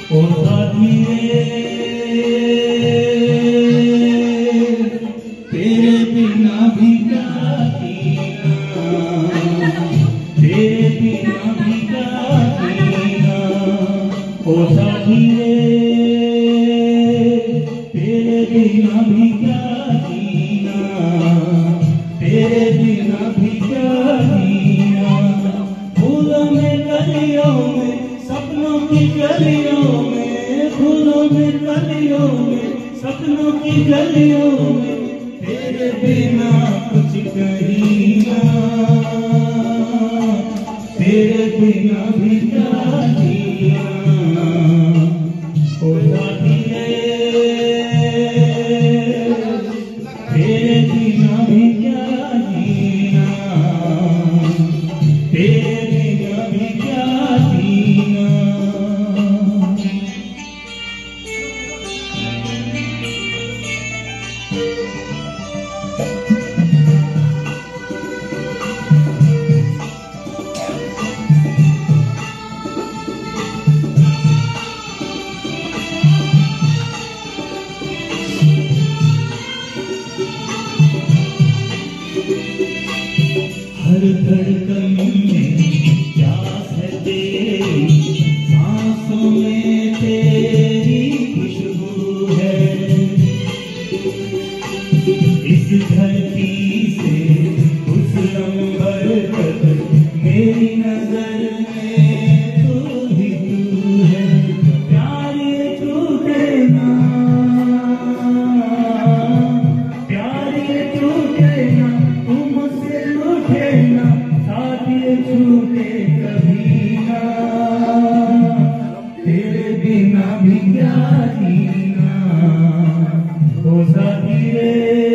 ओ साथी रे तेरे बिना भी क्या जीना, तेरे बिना भी क्या जीना। ओ साथी रे तेरे बिना भी क्या जीना, तेरे बिना भी क्या जीना। फूलों में कलियों में सपनों की गलियों में, फूलों में कलियों में सपनों की गलियों में, तेरे बिना कुछ कहीं ना, तेरे बिना भी क्या जीना। ओ साथी रे तेरे बिना भी क्या जीना, तेरे बिना भी क्या जीना। हर धड़कन में प्यास है तेरी, सांसों में तेरी खुशबू है। इस धरती से उस लम्बर तक मेरी नजर में तू ही तू है। प्यार ये टूटे ना, प्यार ये टूटे ना, तुम मुझसे रूठे ना, साथ ये छूटे कभी ना। तेरे बिना भी क्या जीना। ओ साथी रे